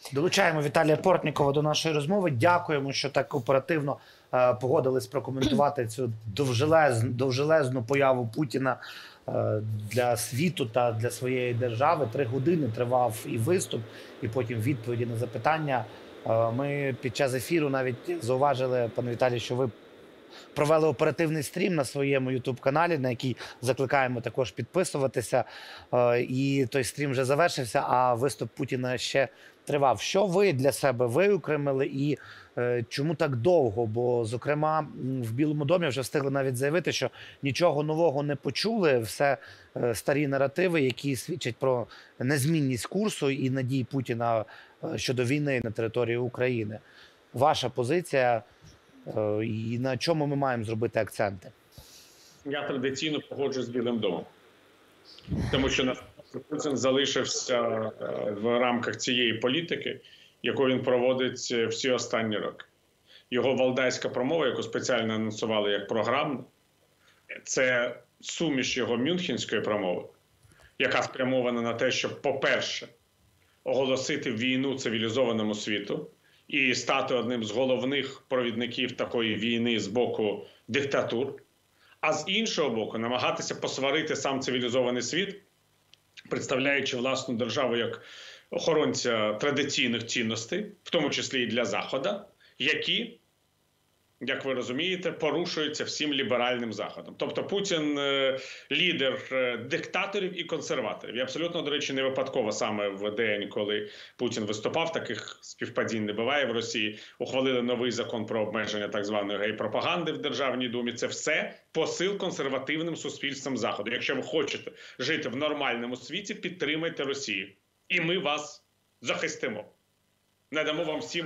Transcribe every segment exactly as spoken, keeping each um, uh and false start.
Долучаємо Віталія Портнікова до нашої розмови. Дякуємо, що так оперативно е, погодились прокоментувати цю довжелезну, довжелезну появу Путіна е, для світу та для своєї держави. Три години тривав і виступ, і потім відповіді на запитання. Е, ми під час ефіру навіть зауважили, пане Віталій, що ви провели оперативний стрім на своєму ютуб-каналі, на який закликаємо також підписуватися. І той стрім вже завершився, а виступ Путіна ще тривав. Що ви для себе виокремили і чому так довго? Бо, зокрема, в Білому домі вже встигли навіть заявити, що нічого нового не почули, все старі наративи, які свідчать про незмінність курсу і надій Путіна щодо війни на території України. Ваша позиція – і на чому ми маємо зробити акценти? Я традиційно погоджуюсь з Білим домом. Тому що Путін залишився в рамках цієї політики, яку він проводить всі останні роки. Його валдайська промова, яку спеціально анонсували як програмну, це суміш його мюнхенської промови, яка спрямована на те, щоб, по-перше, оголосити війну цивілізованому світу, і стати одним з головних провідників такої війни з боку диктатур, а з іншого боку намагатися посварити сам цивілізований світ, представляючи власну державу як охоронця традиційних цінностей, в тому числі і для Заходу, які, як ви розумієте, порушуються всім ліберальним Заходом. Тобто Путін – лідер диктаторів і консерваторів. І абсолютно, до речі, не випадково саме в день, коли Путін виступав, таких співпадінь не буває в Росії, ухвалили новий закон про обмеження так званої гей-пропаганди в Державній Думі. Це все посил консервативним суспільством Заходу. Якщо ви хочете жити в нормальному світі, підтримайте Росію. І ми вас захистимо. Не дамо вам всім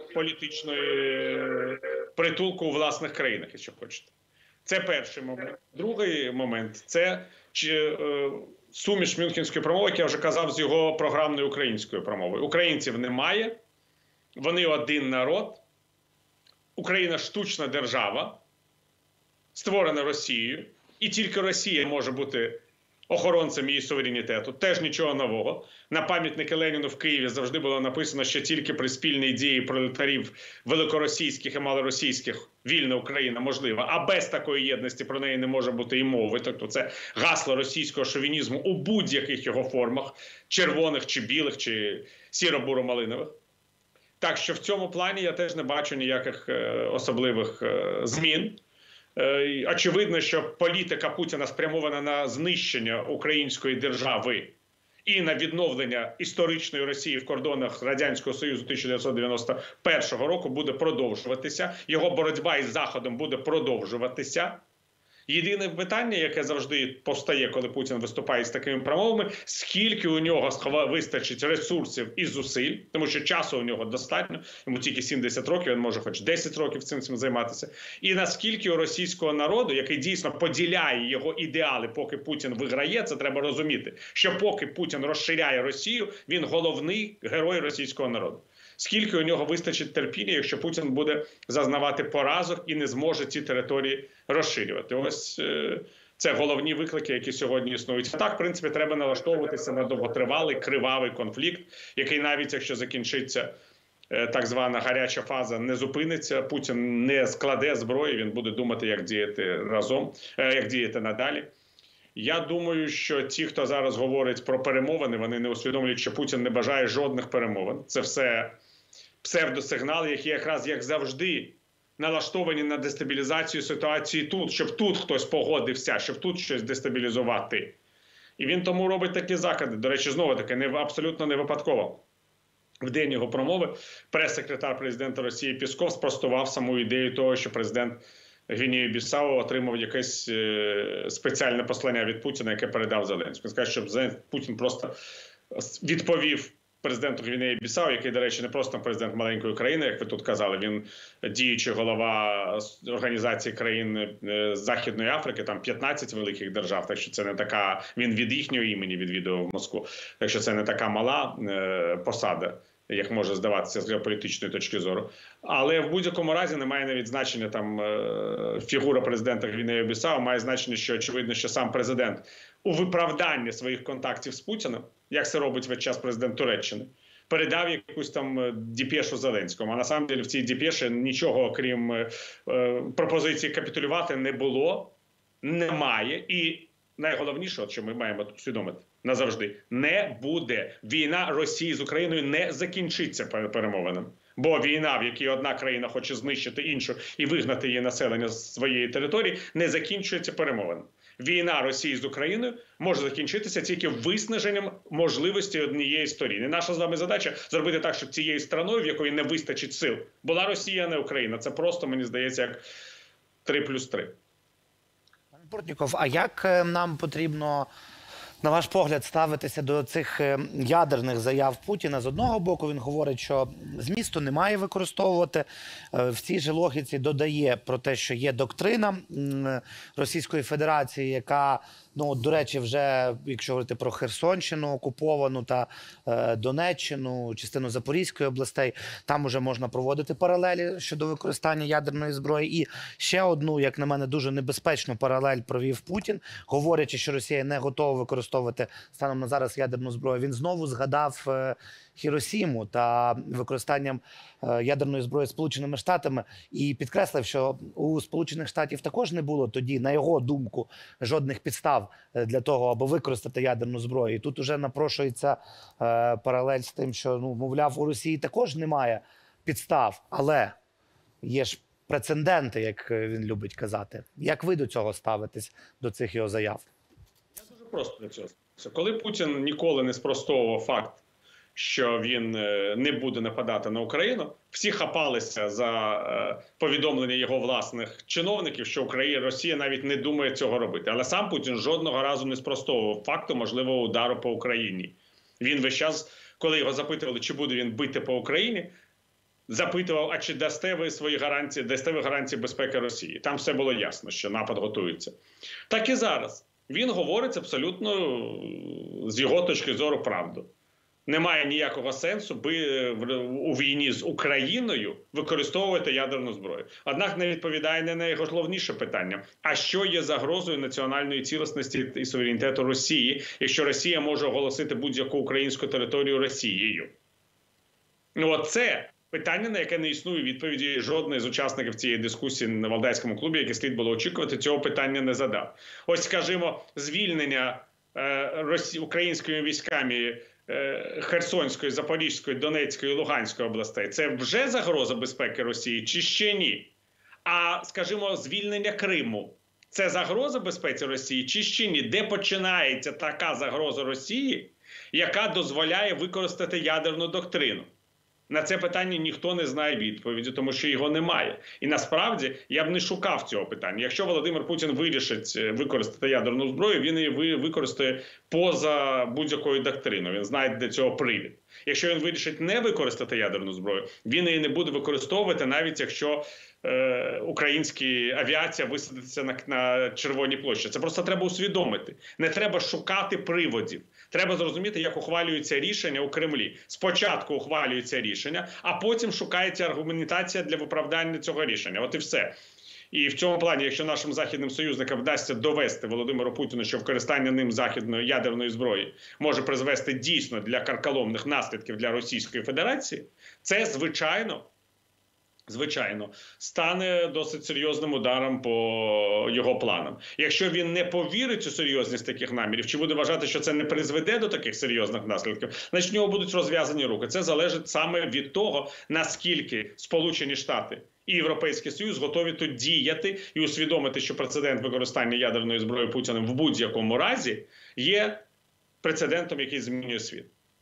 політичної притулку у власних країнах, якщо хочете. Це перший момент. Другий момент – це чи, е, суміш мюнхенської промови, як я вже казав, з його програмною українською промовою. Українців немає, вони один народ, Україна – штучна держава, створена Росією, і тільки Росія може бути охоронцем її суверенітету. Теж нічого нового. На пам'ятники Леніну в Києві завжди було написано, що тільки при спільній дії пролетарів великоросійських і малоросійських вільна Україна можлива. А без такої єдності про неї не може бути і мови. Тобто це гасло російського шовінізму у будь-яких його формах, червоних чи білих, чи сіро-буро-малинових. Так що в цьому плані я теж не бачу ніяких е, особливих е, змін. Очевидно, що політика Путіна спрямована на знищення української держави і на відновлення історичної Росії в кордонах Радянського Союзу тисяча дев'ятсот дев'яносто першого року буде продовжуватися. Його боротьба із Заходом буде продовжуватися. Єдине питання, яке завжди постає, коли Путін виступає з такими промовами, скільки у нього вистачить ресурсів і зусиль, тому що часу у нього достатньо, йому тільки сімдесят років, він може хоч десять років цим, цим займатися, і наскільки у російського народу, який дійсно поділяє його ідеали, поки Путін виграє, це треба розуміти, що поки Путін розширяє Росію, він головний герой російського народу. Скільки у нього вистачить терпіння, якщо Путін буде зазнавати поразок і не зможе ці території розширювати. Ось е, це головні виклики, які сьогодні існують. А так, в принципі, треба налаштовуватися на довготривалий, кривавий конфлікт, який навіть якщо закінчиться е, так звана гаряча фаза, не зупиниться, Путін не складе зброї, він буде думати, як діяти разом, е, як діяти надалі. Я думаю, що ті, хто зараз говорить про перемовини, вони не усвідомлюють, що Путін не бажає жодних перемовин. Це все псевдосигнали, які якраз, як завжди, налаштовані на дестабілізацію ситуації тут, щоб тут хтось погодився, щоб тут щось дестабілізувати. І він тому робить такі закиди. До речі, знову-таки, не, абсолютно не випадково. В день його промови прес-секретар президента Росії Пісков спростував саму ідею того, що президент Гвінеї-Бісау отримав якесь е, спеціальне послання від Путіна, яке передав Зеленському. Він сказав, що Путін просто відповів президенту Гвінеї-Бісау, який, до речі, не просто президент маленької країни, як ви тут казали, він діючий голова Організації країн Західної Африки, там п'ятнадцять великих держав, так що це не така, він від їхнього імені відвідував Москву, так що це не така мала е, посада, як може здаватися з геополітичної точки зору. Але в будь-якому разі немає навіть значення там е, фігура президента Гвінеї-Бісау, має значення, що очевидно, що сам президент у виправданні своїх контактів з Путіним, як це робить весь час президент Туреччини, передав якусь там діпешу Зеленському. А на самом деле в цій діпеші нічого, окрім е, пропозиції капітулювати, не було, немає. І найголовніше, от що ми маємо усвідомити назавжди, не буде. Війна Росії з Україною не закінчиться перемовинами. Бо війна, в якій одна країна хоче знищити іншу і вигнати її населення з своєї території, не закінчується перемовинами. Війна Росії з Україною може закінчитися тільки виснаженням можливості однієї сторони. І наша з вами задача зробити так, щоб цією страною, в якої не вистачить сил, була Росія, а не Україна. Це просто, мені здається, як три плюс три. Пане Портніков, а як нам потрібно, на ваш погляд, ставитися до цих ядерних заяв Путіна? З одного боку, він говорить, що змісту немає використовувати. В цій же логіці додає про те, що є доктрина Російської Федерації, яка, ну, до речі, вже, якщо говорити про Херсонщину окуповану та е, Донеччину, частину Запорізької областей, там уже можна проводити паралелі щодо використання ядерної зброї. І ще одну, як на мене, дуже небезпечну паралель провів Путін, говорячи, що Росія не готова використовувати станом на зараз ядерну зброю. Він знову згадав е, Хіросіму та використанням е, ядерної зброї Сполученими Штатами і підкреслив, що у Сполучених Штатів також не було тоді, на його думку, жодних підстав для того, аби використати ядерну зброю. І тут уже напрошується е, паралель з тим, що, ну, мовляв, у Росії також немає підстав, але є ж прецеденти, як він любить казати. Як ви до цього ставитесь, до цих його заяв? Я дуже просто до цього ставлюся. Коли Путін ніколи не спростовував факт, що він не буде нападати на Україну, всі хапалися за повідомлення його власних чиновників, що Україна, Росія навіть не думає цього робити. Але сам Путін жодного разу не спростовував факту можливого удару по Україні. Він весь час, коли його запитували, чи буде він бити по Україні, запитував, а чи дасте ви свої гарантії, дасте ви гарантії безпеки Росії. Там все було ясно, що напад готується. Так і зараз. Він говорить абсолютно з його точки зору правду. Немає ніякого сенсу би у війні з Україною використовувати ядерну зброю. Однак не відповідає не на найголовніше питання. А що є загрозою національної цілісності і суверенітету Росії, якщо Росія може оголосити будь-яку українську територію Росією? Ну, от це питання, на яке не існує відповіді жодної з учасників цієї дискусії на Валдайському клубі, яке слід було очікувати, цього питання не задав. Ось, скажімо, звільнення е, росі... українськими військами Херсонської, Запорізької, Донецької, Луганської областей – це вже загроза безпеки Росії чи ще ні? А, скажімо, звільнення Криму – це загроза безпеці Росії чи ще ні? Де починається така загроза Росії, яка дозволяє використати ядерну доктрину? На це питання ніхто не знає відповіді, тому що його немає. І насправді я б не шукав цього питання. Якщо Володимир Путін вирішить використати ядерну зброю, він її використає поза будь-якою доктриною. Він знає для цього привід. Якщо він вирішить не використати ядерну зброю, він її не буде використовувати, навіть якщо е, українська авіація висадиться на, на Червоній площі. Це просто треба усвідомити. Не треба шукати приводів. Треба зрозуміти, як ухвалюються рішення у Кремлі. Спочатку ухвалюється рішення, а потім шукається аргументація для виправдання цього рішення. От і все. І в цьому плані, якщо нашим західним союзникам вдасться довести Володимиру Путіну, що використання ним західної ядерної зброї може призвести дійсно для карколомних наслідків для Російської Федерації, це, звичайно, звичайно, стане досить серйозним ударом по його планам. Якщо він не повірить у серйозність таких намірів, чи буде вважати, що це не призведе до таких серйозних наслідків, значить, в нього будуть розв'язані руки. Це залежить саме від того, наскільки Сполучені Штати і Європейський Союз готові тут діяти і усвідомити, що прецедент використання ядерної зброї Путіним в будь-якому разі є прецедентом, який змінює світ.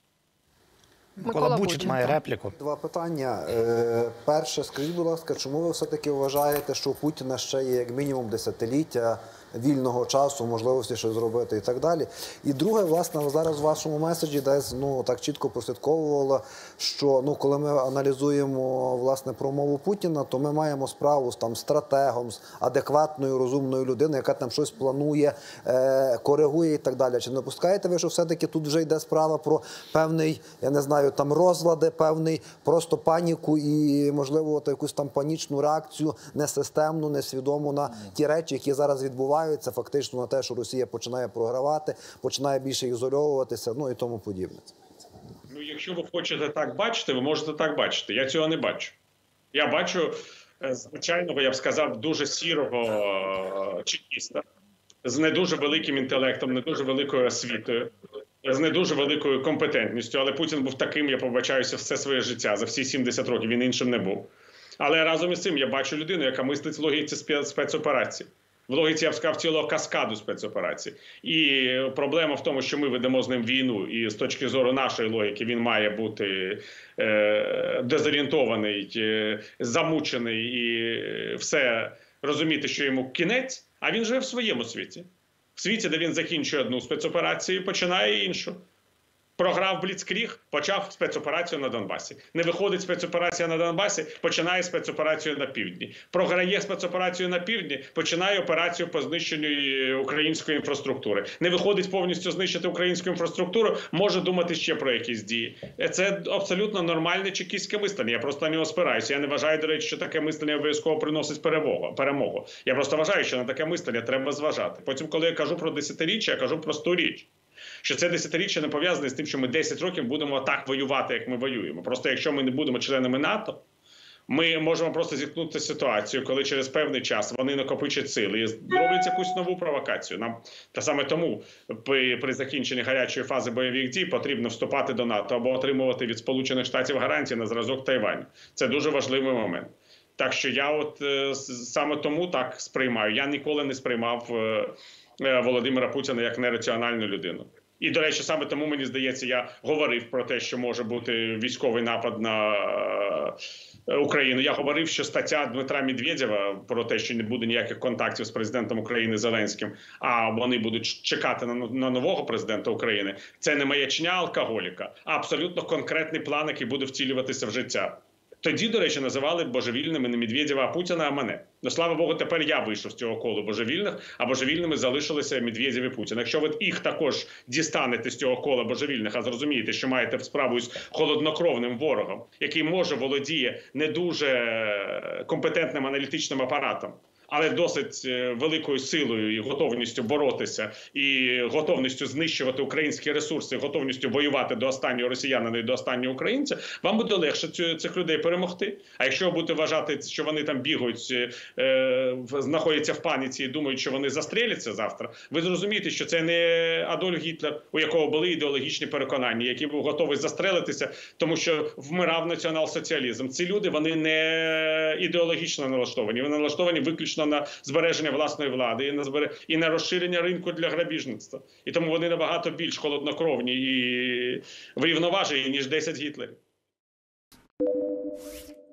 Микола Бучик має репліку. Два питання. Е, перше, скажіть, будь ласка, чому ви все-таки вважаєте, що у Путіна ще є як мінімум десятиліття вільного часу, можливості щось зробити і так далі? І друге, власне, зараз в вашому меседжі десь, ну, так чітко прослідковувало, що, ну, коли ми аналізуємо, власне, промову Путіна, то ми маємо справу з там стратегом, з адекватною, розумною людиною, яка там щось планує, е, коригує і так далі. Чи не допускаєте ви, що все-таки тут вже йде справа про певний, я не знаю, там розлади, певний просто паніку і, можливо, от якусь там панічну реакцію, несистемну, несвідому на ті речі, які зараз відбуваються, фактично на те, що Росія починає програвати, починає більше ізольовуватися, ну і тому подібне? Ну, якщо ви хочете так бачити, ви можете так бачити. Я цього не бачу. Я бачу е, звичайного, я б сказав, дуже сірого е, чекіста з не дуже великим інтелектом, не дуже великою освітою, з не дуже великою компетентністю. Але Путін був таким, я побачаюся, все своє життя. За всі сімдесят років він іншим не був. Але разом із цим я бачу людину, яка мислить в логіці спецоперації. В логіці, я б сказав, цілого каскаду спецоперацій. І проблема в тому, що ми ведемо з ним війну, і з точки зору нашої логіки він має бути е, дезорієнтований, е, замучений і все розуміти, що йому кінець, а він живе в своєму світі. В світі, де він закінчує одну спецоперацію і починає іншу. Програв Бліцкріг, почав спецоперацію на Донбасі. Не виходить спецоперація на Донбасі, починає спецоперацію на півдні. Програє спецоперацію на півдні, починає операцію по знищенню української інфраструктури. Не виходить повністю знищити українську інфраструктуру, може думати ще про якісь дії. Це абсолютно нормальне чекістське мислення. Я просто на нього спираюся. Я не вважаю, до речі, що таке мислення обов'язково приносить перемогу. перемогу. Я просто вважаю, що на таке мислення треба зважати. Потім, коли я кажу про десятиріччя, я кажу просту річ. Що це десятиріччя не пов'язане з тим, що ми десять років будемо так воювати, як ми воюємо. Просто якщо ми не будемо членами НАТО, ми можемо просто зіткнутися з ситуацією, коли через певний час вони накопичать сили і зроблять якусь нову провокацію. Нам та саме тому при, при закінченні гарячої фази бойових дій потрібно вступати до НАТО або отримувати від Сполучених Штатів гарантії на зразок Тайваню. Це дуже важливий момент. Так що я от е, саме тому так сприймаю. Я ніколи не сприймав е, е, Володимира Путіна як нераціональну людину. І, до речі, саме тому, мені здається, я говорив про те, що може бути військовий напад на е, Україну. Я говорив, що стаття Дмитра Медведєва про те, що не буде ніяких контактів з президентом України Зеленським, а вони будуть чекати на, на нового президента України, це не маячня алкоголіка, а абсолютно конкретний план, який буде втілюватися в життя. Тоді, до речі, називали божевільними не Медведєва, а Путіна, а мене. Ну, слава Богу, тепер я вийшов з цього колу божевільних, а божевільними залишилися Медведєв і Путін. Якщо ви їх також дістанете з цього кола божевільних, а зрозумієте, що маєте справу з холоднокровним ворогом, який може володіє не дуже компетентним аналітичним апаратом, але досить великою силою і готовністю боротися, і готовністю знищувати українські ресурси, готовністю воювати до останнього росіянина і до останнього українця, вам буде легше цих людей перемогти. А якщо ви будете вважати, що вони там бігають, е, знаходяться в паніці і думають, що вони застріляться завтра, ви зрозумієте, що це не Адольф Гітлер, у якого були ідеологічні переконання, який був готовий застрелитися, тому що вмирав націонал-соціалізм. Ці люди, вони не ідеологічно налаштовані, вони налаштовані виключно на збереження власної влади і на збере... і на розширення ринку для грабіжництва. І тому вони набагато більш холоднокровні і врівноважені, ніж десять Гітлерів.